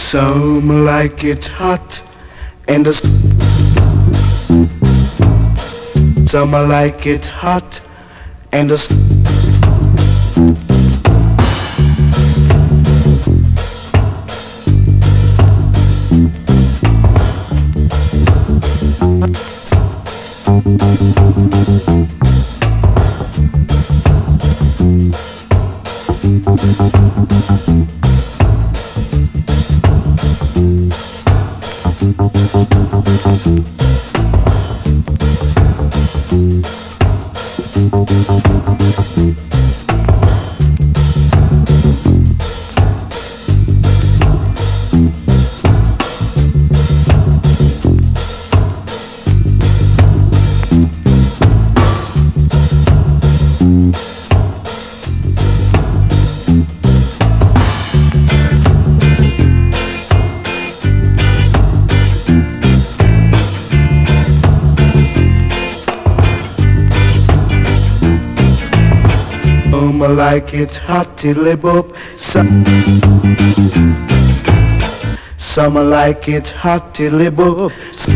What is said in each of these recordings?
Some like it hot and some like it hot and some like it hot till it bop. Some like it hot till it bop.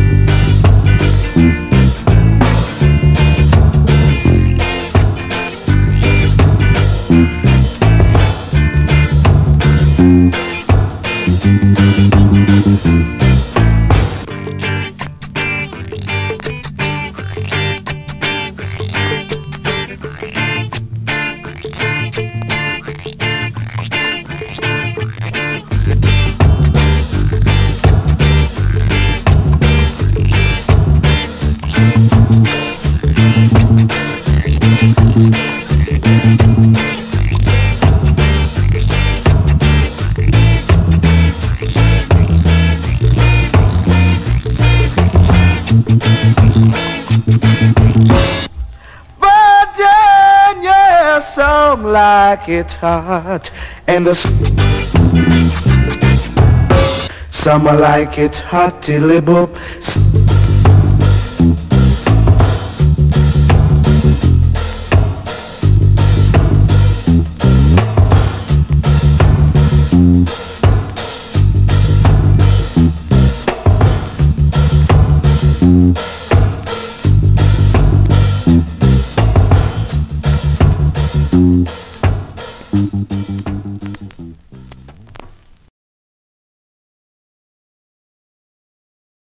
But then, yeah, some like it hot and some like it hot till it bop.